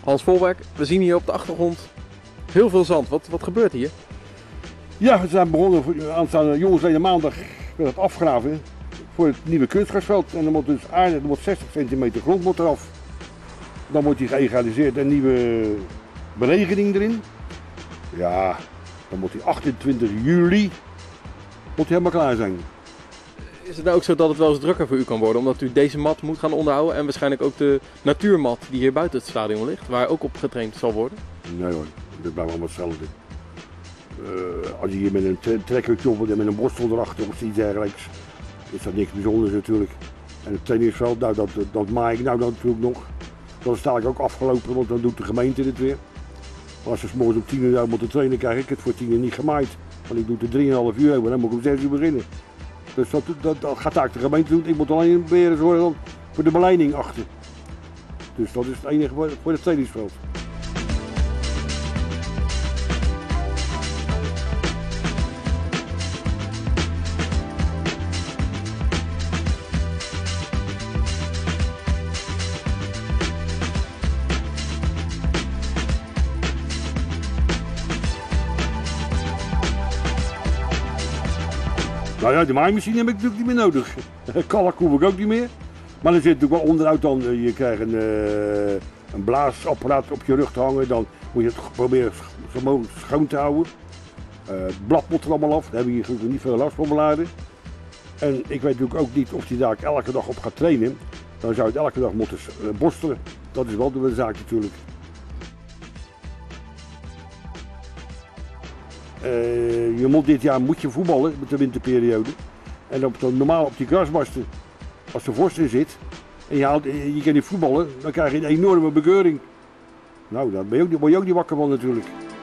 Hans Volwerk, we zien hier op de achtergrond heel veel zand. Wat gebeurt hier? Ja, we zijn begonnen aanstaande jongensleden maandag met het afgraven voor het nieuwe kunstgrasveld. En er moet dus aarde, er moet 60 centimeter grond moet eraf. Dan wordt die geëgaliseerd en nieuwe beregening erin. Ja, dan moet die 28 juli moet die helemaal klaar zijn. Is het nou ook zo dat het wel eens drukker voor u kan worden, omdat u deze mat moet gaan onderhouden en waarschijnlijk ook de natuurmat die hier buiten het stadion ligt, waar ook op getraind zal worden? Nee hoor, dat blijft allemaal hetzelfde. Als je hier met een trekker jobbelt en met een borstel erachter of iets dergelijks, is dat niks bijzonders natuurlijk. En het trainingsveld, nou, dat maai ik nou natuurlijk nog. Dan sta ik ook afgelopen, want dan doet de gemeente dit weer. Maar als ze 's morgens om 10 uur uit moeten trainen, krijg ik het voor 10 uur niet gemaaid. Want ik doe het er 3,5 uur over en dan moet ik om 6 uur beginnen. Dus dat gaat eigenlijk de gemeente doen. Ik moet alleen proberen zorgen voor de beleiding achter. Dus dat is het enige voor het trainingsveld. Nou ja, de maaimachine heb ik natuurlijk niet meer nodig. Kalk hoef ik ook niet meer. Maar er zit natuurlijk wel onderuit dan, je krijgt een blaasapparaat op je rug te hangen. Dan moet je het proberen zo mogelijk schoon te houden. Het blad moet er allemaal af, daar heb je hier gelukkig niet veel last van beladen. En ik weet natuurlijk ook niet of hij daar elke dag op gaat trainen. Dan zou je het elke dag moeten borstelen. Dat is wel de zaak natuurlijk. Je moet dit jaar voetballen met de winterperiode. En normaal op die grasbasten, als er vorst in zit en je kan niet voetballen, dan krijg je een enorme bekeuring. Nou, daar word je ook niet wakker van natuurlijk.